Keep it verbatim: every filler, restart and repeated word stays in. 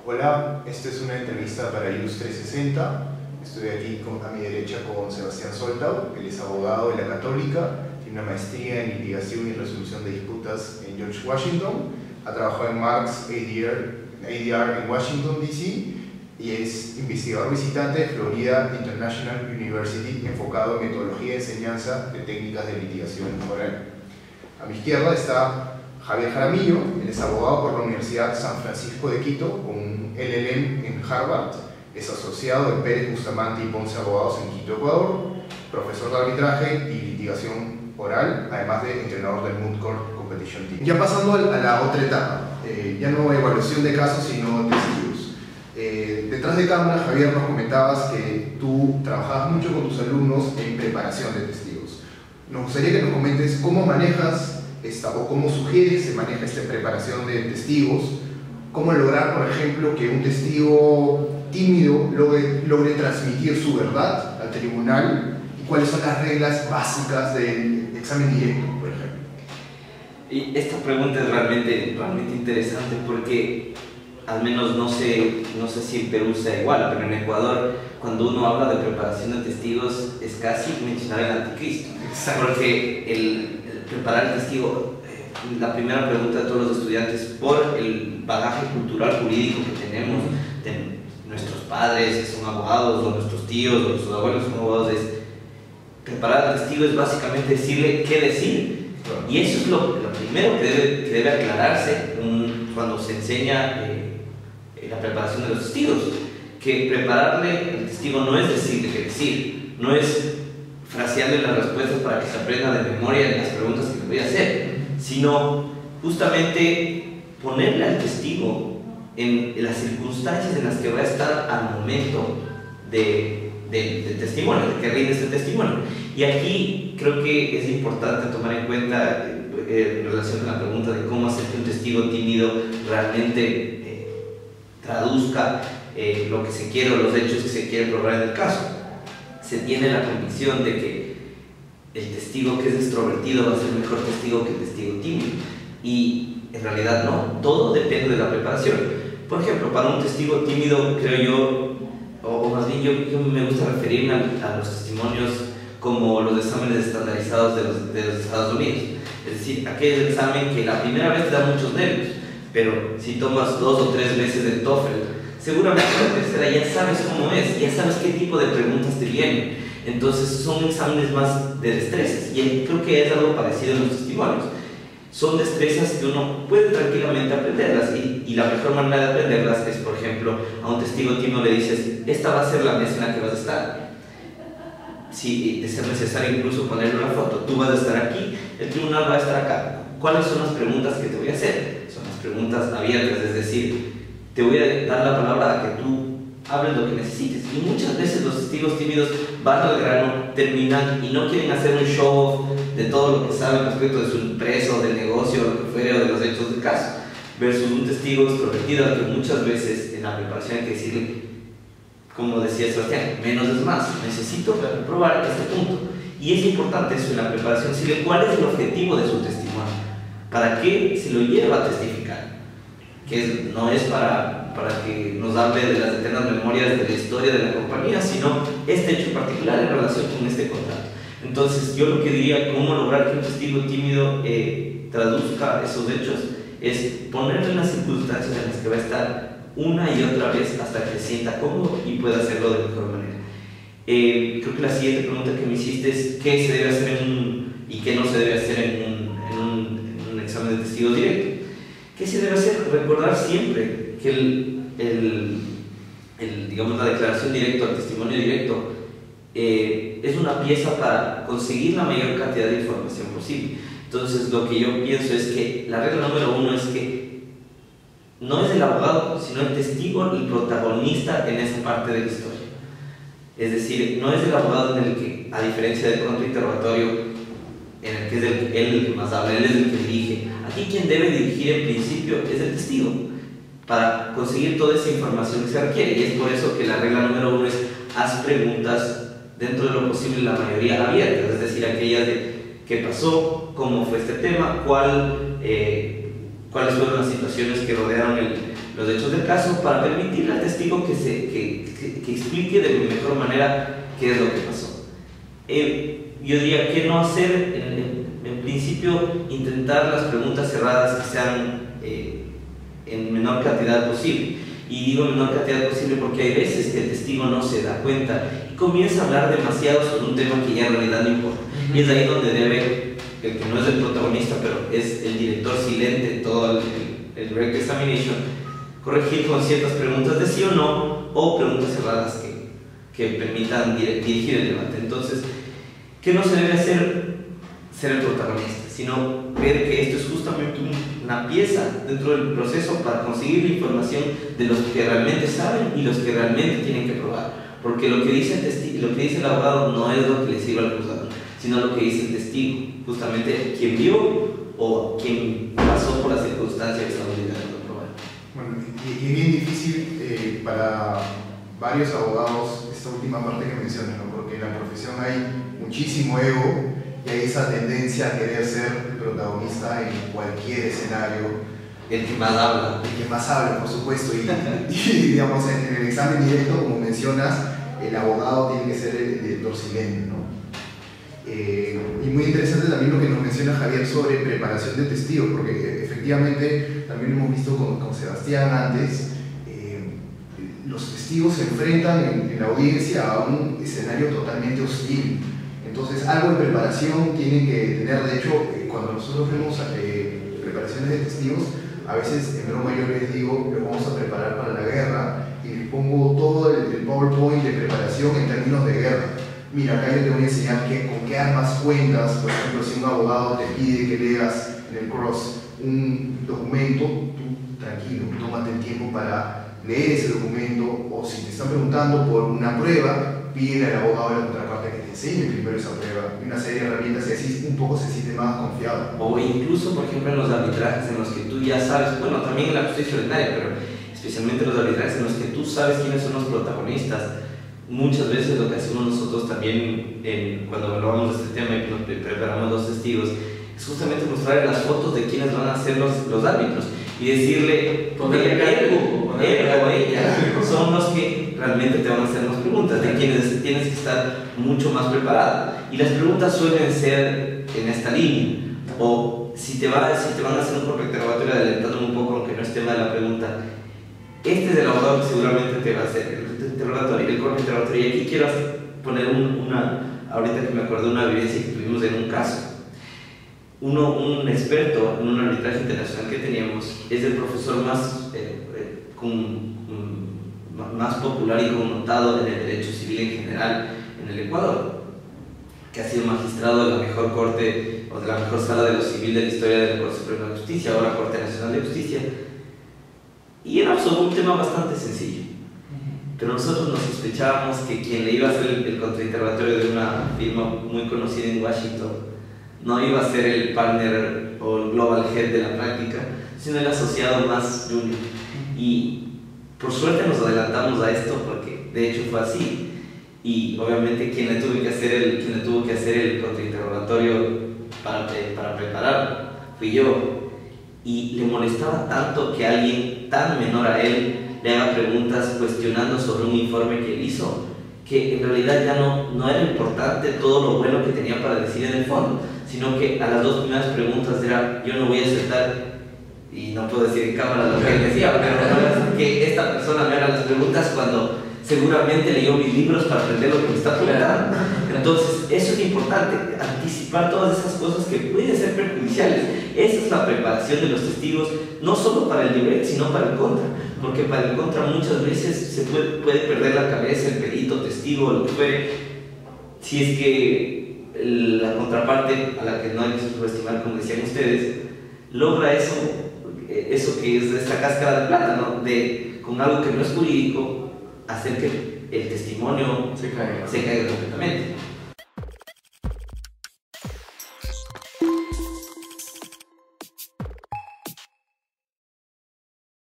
Hola, esta es una entrevista para Ilus trescientos sesenta. Estoy aquí con, a mi derecha con Sebastián Soltau. Él es abogado de la Católica, tiene una maestría en litigación y resolución de disputas en George Washington, ha trabajado en Marks A D R en Washington D C y es investigador visitante de Florida International University enfocado en metodología de enseñanza de técnicas de litigación oral. A mi izquierda está Javier Jaramillo. Él es abogado por la Universidad San Francisco de Quito con un L L M en Harvard, es asociado de Pérez Bustamante y Ponce Abogados en Quito, Ecuador, profesor de arbitraje y litigación oral, además de entrenador del Moot Court Competition Team. Ya pasando a la otra etapa, eh, ya no evaluación de casos sino testigos. Eh, detrás de cámara, Javier, nos comentabas que tú trabajabas mucho con tus alumnos en preparación de testigos. Nos gustaría que nos comentes cómo manejas esta, o cómo sugieres se maneja esta preparación de testigos, cómo lograr, por ejemplo, que un testigo tímido logre, logre transmitir su verdad al tribunal y cuáles son las reglas básicas del examen directo, por ejemplo. Y esta pregunta es realmente, realmente interesante porque al menos no sé, no sé si en Perú sea igual, pero en Ecuador cuando uno habla de preparación de testigos es casi mencionar el anticristo. Exacto. Porque el, el preparar el testigo, eh, la primera pregunta de todos los estudiantes, por el bagaje cultural jurídico que tenemos, de nuestros padres que son abogados, o nuestros tíos, o nuestros abuelos son abogados, es preparar al testigo es básicamente decirle qué decir. Y eso es lo, lo primero que debe, que debe aclararse un, cuando se enseña eh, la preparación de los testigos, que prepararle al testigo no es decirle qué decir, no es frasearle las respuestas para que se aprenda de memoria las preguntas que le voy a hacer, sino justamente ponerle al testigo en, en las circunstancias en las que va a estar al momento de, de, de testimonio, de que rinde este testimonio. Y aquí creo que es importante tomar en cuenta eh, en relación con la pregunta de cómo hacer que un testigo tímido realmente eh, traduzca eh, lo que se quiere o los hechos que se quieren probar en el caso. Se tiene la convicción de que el testigo que es extrovertido va a ser mejor testigo que el testigo tímido, y en realidad no, todo depende de la preparación. Por ejemplo, para un testigo tímido, creo yo, o, o más bien yo, yo me gusta referirme a, a los testimonios como los exámenes estandarizados de los, de los Estados Unidos, es decir, aquel examen que la primera vez te da muchos nervios, pero si tomas dos o tres veces el TOEFL, seguramente la tercera ya sabes cómo es, ya sabes qué tipo de preguntas te vienen. Entonces son exámenes más de destrezas, y creo que es algo parecido en los testimonios. Son destrezas que uno puede tranquilamente aprenderlas, y, y la mejor manera de aprenderlas es, por ejemplo, a un testigo tímido le dices: esta va a ser la mesa en la que vas a estar. Si de ser necesario incluso ponerle una foto, tú vas a estar aquí, el tribunal va a estar acá. ¿Cuáles son las preguntas que te voy a hacer? Son las preguntas abiertas, es decir, te voy a dar la palabra a que tú hables lo que necesites. Y muchas veces los testigos tímidos van al grano, terminan y no quieren hacer un show off de todo lo que saben respecto de su empresa o del negocio o lo que fuere, o de los hechos del caso, versus un testigo extrovertido al que muchas veces en la preparación hay que decirle, como decía Sebastián, menos es más, necesito probar este punto. Y es importante eso en la preparación, decirle cuál es el objetivo de su testimonio, para qué se lo lleva a testificar, que es, no es para, para que nos hable de las eternas memorias de la historia de la compañía, sino este hecho particular en relación con este contrato. Entonces yo lo que diría, cómo lograr que un testigo tímido eh, traduzca esos hechos, es ponerle en las circunstancias en las que va a estar una y otra vez hasta que se sienta cómodo y pueda hacerlo de mejor manera. Eh, creo que la siguiente pregunta que me hiciste es qué se debe hacer en un, y qué no se debe hacer en un, en un, en un examen de testigo directo. ¿Qué se debe hacer? Recordar siempre que el, el, el, digamos, la declaración directa, el testimonio directo, eh, es una pieza para conseguir la mayor cantidad de información posible. Entonces lo que yo pienso es que la regla número uno es que no es el abogado, sino el testigo el protagonista en esa parte de la historia. Es decir, no es el abogado en el que, a diferencia del contrainterrogatorio, en el que es el, él el que más habla, él es el que dirige. Aquí quien debe dirigir en principio es el testigo, para conseguir toda esa información que se requiere. Y es por eso que la regla número uno es: haz preguntas dentro de lo posible, la mayoría abiertas, es decir, aquellas de qué pasó, cómo fue este tema, cuál, eh, cuáles fueron las situaciones que rodearon el, los hechos del caso para permitirle al testigo que, se, que, que, que explique de mejor manera qué es lo que pasó. Eh, yo diría que no hacer, en, en, en principio, intentar las preguntas cerradas que sean eh, en menor cantidad posible. Y digo menor cantidad posible porque hay veces que el testigo no se da cuenta y comienza a hablar demasiado sobre un tema que ya en realidad no importa. Y es ahí donde debe, el que no es el protagonista, pero es el director silente de todo el, el, el direct examination, corregir con ciertas preguntas de sí o no, o preguntas cerradas que, que permitan dirigir el debate. Entonces, ¿qué no se debe hacer? Ser el protagonista, sino ver que esto es justamente una pieza dentro del proceso para conseguir la información de los que realmente saben y los que realmente tienen que probar. Porque lo que dice el testigo, lo que dice el abogado no es lo que le sirve al acusado, sino lo que dice el testigo, justamente quien vio o quien pasó por la circunstancia que estamos intentando probar. Bueno, y, y es bien difícil eh, para varios abogados esta última parte que mencionas, ¿no? Porque en la profesión hay muchísimo ego y hay esa tendencia a querer ser el protagonista en cualquier escenario. El que más habla. El que más habla, por supuesto. Y, y digamos, en, en el examen directo, como mencionas, el abogado tiene que ser el director silente, ¿no? Eh, y muy interesante también lo que nos menciona Javier sobre preparación de testigos, porque efectivamente también lo hemos visto con, con Sebastián antes. Eh, los testigos se enfrentan en, en la audiencia a un escenario totalmente hostil. Entonces, algo de preparación tienen que tener. De hecho, eh, cuando nosotros vemos eh, preparaciones de testigos, a veces en broma yo les digo, los vamos a preparar para la guerra y les pongo todo el, el PowerPoint de preparación en términos de guerra. Mira, acá yo te voy a enseñar que, con qué armas cuentas. Por ejemplo, si un abogado te pide que leas en el cross un documento, tú tranquilo, tómate el tiempo para leer ese documento, o si te están preguntando por una prueba, pide al abogado de la contraparte que te enseñe primero esa prueba, y una serie de herramientas y así un poco se siente más confiado. O incluso, por ejemplo, en los arbitrajes en los que tú ya sabes, bueno, también en la justicia ordinaria, pero especialmente en los arbitrajes en los que tú sabes quiénes son los protagonistas. Muchas veces lo que hacemos nosotros también en, cuando evaluamos este tema y nos preparamos los testigos es justamente mostrarle las fotos de quienes van a ser los, los árbitros y decirle, porque él, él o ella son los que realmente te van a hacer las preguntas, de quienes tienes que estar mucho más preparado. Y las preguntas suelen ser en esta línea, o si te, va, si te van a hacer un interrogatorio adelantándome un poco, aunque no es tema de la pregunta, este es el abogado que seguramente te va a hacer el interrogatorio, el corte interrogatorio. Y aquí quiero poner un, una, ahorita que me acuerdo de una evidencia que tuvimos en un caso. Uno, un experto en un arbitraje internacional que teníamos es el profesor más, eh, eh, con, um, más popular y connotado en el derecho civil en general en el Ecuador, que ha sido magistrado de la mejor corte o de la mejor sala de lo civil de la historia de la Corte Suprema de Justicia, ahora Corte Nacional de Justicia. Y era sobre un tema bastante sencillo, pero nosotros nos sospechábamos que quien le iba a hacer el, el contrainterrogatorio de una firma muy conocida en Washington no iba a ser el partner o el global head de la práctica, sino el asociado más junior. Y por suerte nos adelantamos a esto porque de hecho fue así. Y obviamente quien le tuvo que hacer el, quien le tuvo que hacer el contrainterrogatorio para, para prepararlo fui yo. Y le molestaba tanto que alguien tan menor a él le haga preguntas cuestionando sobre un informe que él hizo, que en realidad ya no, no era importante todo lo bueno que tenía para decir en el fondo, sino que a las dos primeras preguntas era: yo no voy a aceptar, y no puedo decir en cámara lo que él decía, pero no es que esta persona me haga las preguntas cuando seguramente leyó mis libros para aprender lo que me está preguntando. Entonces, eso es importante, anticipar todas esas cosas que pueden ser perjudiciales. Esa es la preparación de los testigos, no solo para el direct, sino para el contra, porque para el contra muchas veces se puede, puede perder la cabeza el perito, testigo, lo que fuere, si es que la contraparte, a la que no hay que subestimar, como decían ustedes, logra eso, eso que es esta cáscara de plata, ¿no? De, con algo que no es jurídico, hacer que el testimonio se caiga, se caiga completamente.